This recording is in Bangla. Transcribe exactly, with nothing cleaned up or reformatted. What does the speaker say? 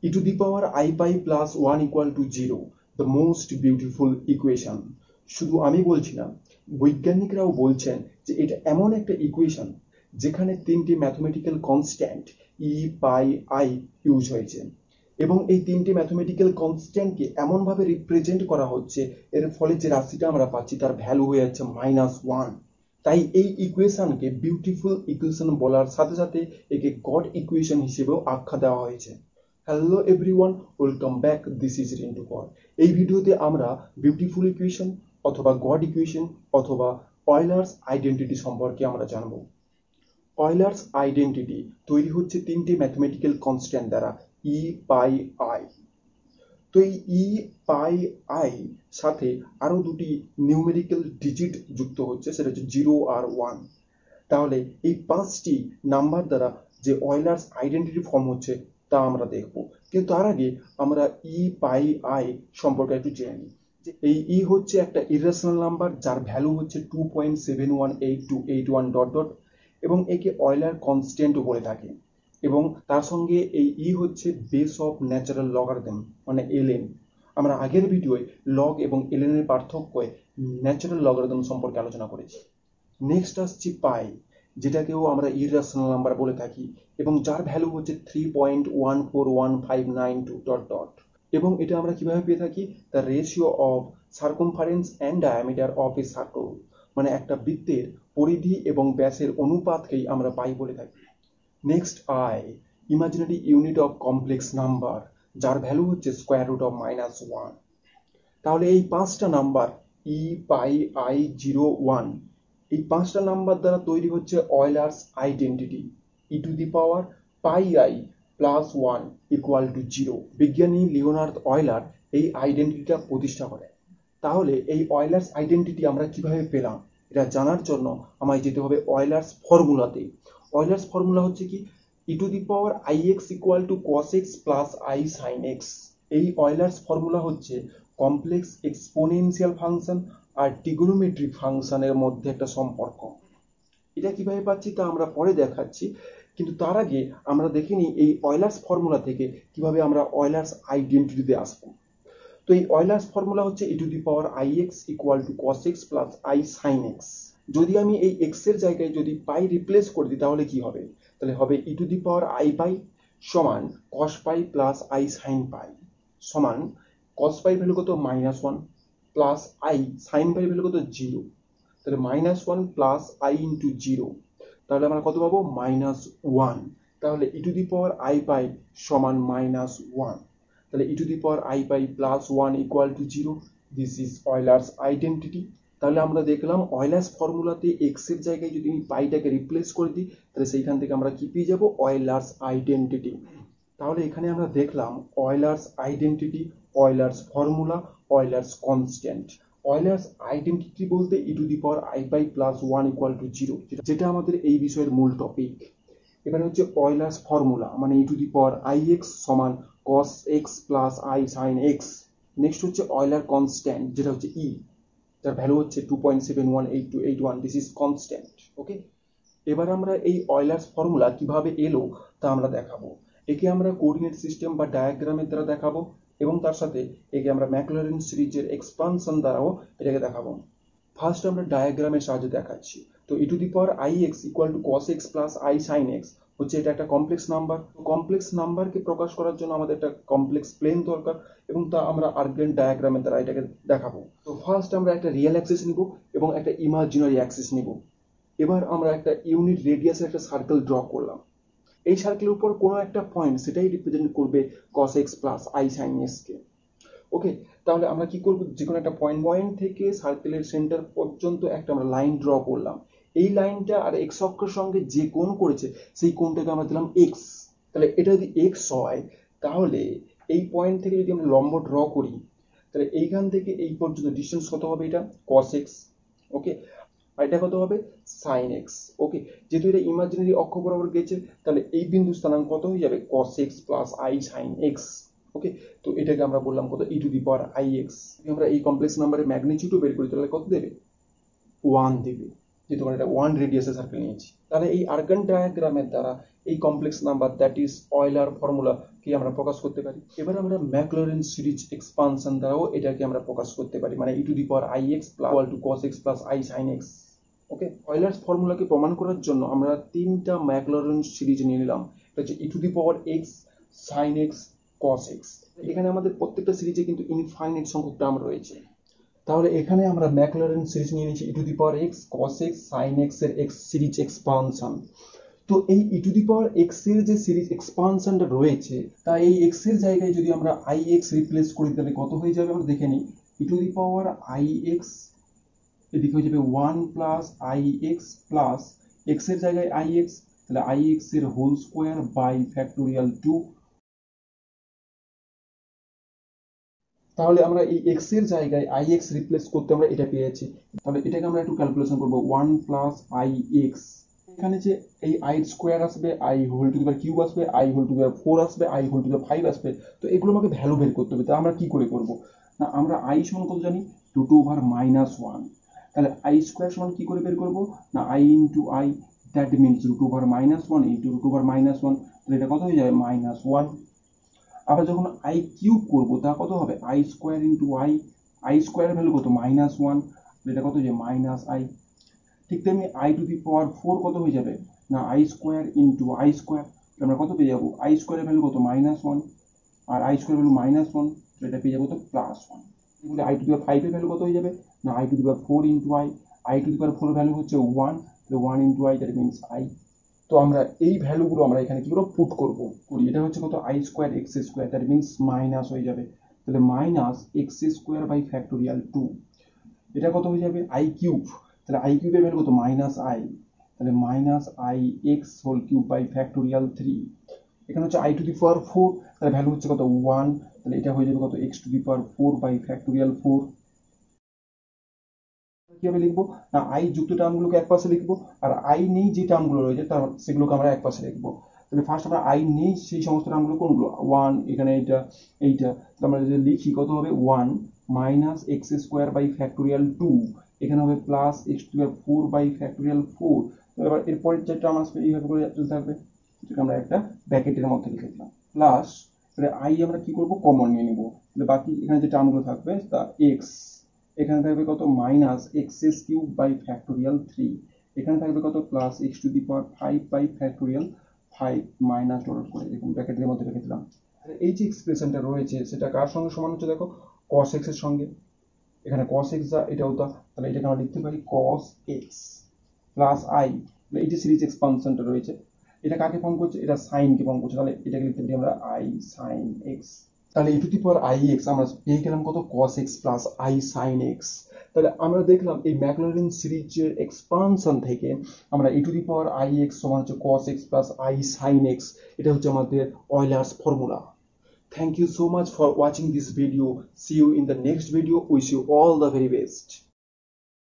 e to the power I pi plus one equal to zero, the most beautiful equation. শুধু আমি বলছি না, বৈজ্ঞানিকরাও বলছেন যে এটা এমন একটা ইকুয়েশন যেখানে তিনটি mathematical constant e pi i use হয়েছে এবং এই তিনটি ম্যাথমেটিক্যাল কনস্ট্যান্টকে এমনভাবে রিপ্রেজেন্ট করা হচ্ছে এর ফলে যে রাশিটা আমরা পাচ্ছি তার ভ্যালু হয়ে যাচ্ছে মাইনাস ওয়ান। তাই এই ইকুয়েশনকে বিউটিফুল ইকুয়েশন বলার সাথে সাথে একে গড ইকুয়েশন হিসেবেও আখ্যা দেওয়া হয়েছে। Hello everyone, welcome back, this is Rintu Kar. এই ভিডিওতে আমরা বিউটিফুল ইকুয়েশন অথবা গড ইকুয়েশন অথবা অয়লার্স আইডেন্টিটি সম্পর্কে আমরা জানব। অয়লার্স আইডেন্টিটি তৈরি হচ্ছে তিনটি ম্যাথমেটিক্যাল কনস্ট্যান্ট দ্বারা, ই পাই আই। তো এই ই পাই আই সাথে আরো দুটি নিউমেরিক্যাল ডিজিট যুক্ত হচ্ছে, সেটা হচ্ছে জিরো আর ওয়ান। তাহলে এই পাঁচটি নাম্বার দ্বারা যে অয়লার্স আইডেন্টিটি ফর্ম হচ্ছে তা আমরা দেখব। কিন্তু তার আগে আমরা ই পাই আই সম্পর্কে একটু জেনে নিই। যে এই ই হচ্ছে একটা ইরেশনাল নাম্বার যার ভ্যালু হচ্ছে two point seven one eight two eight one dot dot এবং একে অয়লার কনস্ট্যান্টও বলে থাকে। এবং তার সঙ্গে এই ই হচ্ছে বেস অফ ন্যাচারাল লগারিদম মানে এলএন। আমরা আগের ভিডিওয় লগ এবং এলএন এর পার্থক্যে ন্যাচারাল লগারিদম সম্পর্কে আলোচনা করেছি। নেক্সট আসছি পাই, যেটাকেও আমরা ইরেশনাল নাম্বার বলে থাকি এবং যার ভ্যালু হচ্ছে three point one four one five nine two dot dot. এবং এটা আমরা কিভাবে পেয়ে থাকি? The ratio of circumference and diameter of a circle, মানে একটা বৃত্তের পরিধি এবং ব্যাসের অনুপাতকেই আমরা পাই বলে থাকি। Next i, imaginary unit of complex number, যার ভ্যালু হচ্ছে square root of minus one. তাহলে এই পাঁচটা number e pi i zero one, এই পাঁচটা নাম্বার দ্বারা তৈরি হচ্ছে Euler's identity, e to the power pi i plus one equal to zero. বিজ্ঞানী লিওনার্দ অয়লার এই আইডেন্টিটিটা প্রতিষ্ঠা করেন। তাহলে এই অয়লার্স আইডেন্টিটি আমরা কিভাবে পেলাম এটা জানার জন্য আমায় যেতে হবে অয়লার্স ফর্মুলাতে। অয়লার্স ফর্মুলা হচ্ছে কি? E to the power i x equal to cos x plus i sine x. এই অয়লার্স ফর্মুলা হচ্ছে কমপ্লেক্স এক্সপোনেনশিয়াল ফাংশন আর ট্রিগোনোমেট্রিক ফাংশনের মধ্যে একটা সম্পর্ক। এটা কিভাবে পাচ্ছি তা আমরা পরে দেখাচ্ছি, কিন্তু তার আগে আমরা দেখে নিই এই অয়লার্স ফর্মুলা থেকে কিভাবে আমরা অয়লার্স আইডেন্টিটিতে আসবো। তো এই অয়লার্স ফর্মুলা হচ্ছে e to the power i x equal to cos x plus i sine x. যদি আমি এই এক্স এর জায়গায় যদি পাই রিপ্লেস করে দিই তাহলে কি হবে? তাহলে হবে ই to the power i pi সমান cos pi plus i sine pi সমান কস পাই ভ্যালু কত? Minus one plus i sine pi value কত? জিরো। তাহলে minus one plus i into zero, তাহলে আমরা কত পাবো? Minus one. তাহলে e to the power i pi সমান মাইনাস ওয়ান। তাহলে e to the power i pi plus one equal to zero. This is Euler's identity. তাহলে আমরা দেখলাম অয়লার্স ফর্মুলাতে এক্স এর জায়গায় যদি আমি পাইটাকে রিপ্লেস করে দিই তাহলে সেইখান থেকে আমরা কি পেয়ে যাবো? Euler's identity. তাহলে এখানে আমরা দেখলাম Euler's identity, Euler's formula, Euler's constant. Euler's identity বলতে e to the power i pi plus one equal to zero, যেটা আমাদের এই বিষয়ের মূল টপিক। এবারে হচ্ছে অয়লার্স ফর্মুলা, মানে e to the power i x সমান cos x plus i sine x. Next হচ্ছে অয়লার কনস্ট্যান্ট, যেটা হচ্ছে ই, যার ভ্যালু হচ্ছে two point seven one eight two eight one. This is constant. Okay, এবার আমরা এই অয়লার্স ফর্মুলা কিভাবে এলো তা আমরা দেখাবো। একে আমরা কোঅর্ডিনেট সিস্টেম বা ডায়াগ্রামের দ্বারা দেখাবো এবং তার সাথে একে আমরা ম্যাকলরিন সিরিজের এক্সপানশন দ্বারাও এটাকে দেখাবো। ফার্স্ট আমরা ডায়াগ্রামের সাহায্যে দেখাচ্ছি। তো e to the power i x equal to cos x plus i sine x হচ্ছে এটা একটা কমপ্লেক্স নাম্বার। কমপ্লেক্স নাম্বারকে প্রকাশ করার জন্য আমাদের একটা কমপ্লেক্স প্লেন দরকার এবং তা আমরা আর্কগেন ডায়াগ্রামের দ্বারা এটাকে দেখাবো। তো ফার্স্ট আমরা একটা রিয়েল অ্যাক্সিস নিব এবং একটা ইমাজিনারি অ্যাক্সিস নিব। এবার আমরা একটা ইউনিট রেডিয়াসের একটা সার্কেল ড্র করলাম। এই সার্কেলের উপর কোনো একটা পয়েন্ট সেটাই রিপ্রেজেন্ট করবে cos x plus i sine x কে। ওকে, তাহলে আমরা কি করব? যে কোনো একটা পয়েন্ট পয়েন্ট থেকে সার্কেলের সেন্টার পর্যন্ত একটা আমরা লাইন ড্র করলাম। এই লাইনটা আর এক্স অক্ষের সঙ্গে যে কোণ করেছে সেই কোণটাকে আমরা দিলাম এক্স। তাহলে এটা যদি এক্স হয় তাহলে এই পয়েন্ট থেকে যদি আমরা লম্ব ড্র করি তাহলে এইখান থেকে এই পর্যন্ত ডিস্টেন্স কত হবে? এটা কস এক্স। ওকে, আর এটা কত হবে? Sign x. ওকে, যেহেতু এটা ইমাজিনারি অক্ষ বরাবর গেছে তাহলে এই বিন্দু স্থানাঙ্ক কত হয়ে যাবে? Cos x plus i sine x. Okay, তো এটাকে আমরা বললাম কত? E to the power i x. আমরা এই কমপ্লেক্স নাম্বারের ম্যাগনিটিউডও বের করি তাহলে কত দেবে? ওয়ান দেবে। যেহেতু এটা ওয়ান রেডিয়াসের সার্কেল নিয়েছি। তাহলে এই আর্গান ডায়াগ্রামের দ্বারা এই complex number that is Euler formula কি আমরা প্রকাশ করতে পারি। এবার আমরা ম্যাকলরিন সিরিজ এক্সপানশন দ্বারাও এটাকে আমরা প্রকাশ করতে পারি, মানে e to the power i x plus to cos x plus i sine x. Okay, Euler's ফর্মুলাকে প্রমাণ করার জন্য আমরা তিনটা ম্যাকলরিন সিরিজ নিয়ে নিলাম। এটা হচ্ছে e to the power x, sine x, cos x. এখানে আমাদের প্রত্যেকটা সিরিজে কিন্তু ইনফাইনাইট সংখ্যক টার্ম রয়েছে। তাহলে এখানে আমরা ম্যাকলরিন সিরিজ নিয়ে নিয়েছি e to the power x, cos x, sine x এর এক্স সিরিজ এক্সপানশন। তো এই ই টু দি পাওয়ার এক্স এর যে সিরিজ এক্সপানশনটা রয়েছে, তা এই এক্স এর জায়গায় যদি আমরা আই এক্স রিপ্লেস করি তাহলে কত হয়ে যাবে আমরা দেখে নিই। E to the power i x এদিকে হয়ে যাবে one plus i x plus x এর জায়গায় আই এক্স, তাহলে আই এক্স এর whole square by factorial two. তাহলে আমরা এই এক্স এর জায়গায় আই এক্স রিপ্লেস করতে আমরা এটা পেয়েছি। তাহলে এটাকে আমরা একটু ক্যালকুলেশন করবো, ওয়ান প্লাস আই এক্স, এখানে যে এই আই স্কোয়ার আসবে, i whole to the power cube আসবে, i whole to the power four আসবে, i whole to the power five আসবে। তো এগুলো আমাকে ভ্যালু বের করতে হবে। তা আমরা কি করে করবো না, আমরা আই সমান কত জানি, to to over minus one. তাহলে আই স্কোয়ার সমান কি করে বের করবো না, i into i, that means root over minus one into root over minus one. তাহলে এটা কত হয়ে যাবে, মাইনাস ওয়ান। আবার যখন আই কিউব করবো তা কত হবে, i square into i, i স্কোয়ারের ভ্যালু কত, মাইনাস ওয়ান। এটা কত যে মাইনাস আই। ঠিক তেমনি i to the power four কত হয়ে যাবে না, i square into i square, আমরা কত পেয়ে যাবো, আই স্কোয়ারের ভ্যালু কত, মাইনাস ওয়ান, আর i square value minus one, এটা পেয়ে যাবো তো প্লাস ওয়ান। এগুলো আই টু দি পাওয়ার ফাইভের ভ্যালু কত হয়ে যাবে না, i to the power four into i, i to the power four value হচ্ছে one, one into i, that means i. তো আমরা এই ভ্যালুগুলো আমরা এখানে কি করে পুট করবো করি, এটা হচ্ছে কত, i square x square, that means minus হয়ে যাবে। তাহলে minus x square by factorial two, এটা কত হয়ে যাবে, আই কিউব, তাহলে আই কিউবের ভ্যালু কত, মাইনাস আই, তাহলে minus i x whole cube by factorial three. এখানে হচ্ছে i to the power four, তাহলে ভ্যালু হচ্ছে কত, ওয়ান, তাহলে এটা হয়ে যাবে কত, x to the power four by factorial four. কিভাবে লিখবো না, আই যুক্ত টার্মগুলোকে এক পাশে লিখবো, আর আই নেই যে টার্মগুলো রয়েছে তার সেগুলোকে আমরা এক পাশে লিখবো। তাহলে ফার্স্ট আমরা আই নেই সেই সমস্ত টার্মগুলো কোনগুলো, ওয়ান, এখানে এইটা, এইটা, তাহলে আমরা যদি লিখি কত হবে, one minus x square by factorial two, এখানে হবে plus x to the power four by factorial four. তো এবার এরপরের যে টার্ম আসবে এইভাবে করে চলতে থাকবে, যেটাকে আমরা একটা ব্র্যাকেটের মধ্যে লিখে দিলাম, প্লাস আই আমরা কি করবো, কমন নিয়ে নিবো। তাহলে বাকি এখানে যে টার্মগুলো থাকবে তা এক্স, এখানে থাকবে কত, minus x s cube by factorial three, এখানে থাকবে কত, plus x to the power five by factorial five, minus dot করে এরকম ব্র্যাকেটের মধ্যে রেখে দিলাম। এই যে এক্সপ্রেশনটা রয়েছে সেটা কার সঙ্গে সমান হচ্ছে দেখো, কস এক্স এর সঙ্গে। এখানে কস এক্স যা এটাও তা, তাহলে এটাকে আমরা লিখতে পারি কস এক্স প্লাস আই। এই যে সিরিজ এক্সপানশনটা রয়েছে এটা কাকে ফর্ম করছে, এটা সাইনকে ফর্ম করছে, তাহলে এটাকে লিখতে পারি আমরা আই সাইন এক্স। তাহলে e to the power i x আমরা পেয়ে গেলাম কত, cos x plus i sine x. তাহলে আমরা দেখলাম এই ম্যাকলরিন সিরিজের এক্সপানশন থেকে আমরা e to the power i x সমান হচ্ছে cos x plus i sine x, এটা হচ্ছে আমাদের Euler's formula. Thank you so much for watching this video. See you in the next video. Wish you all the very best.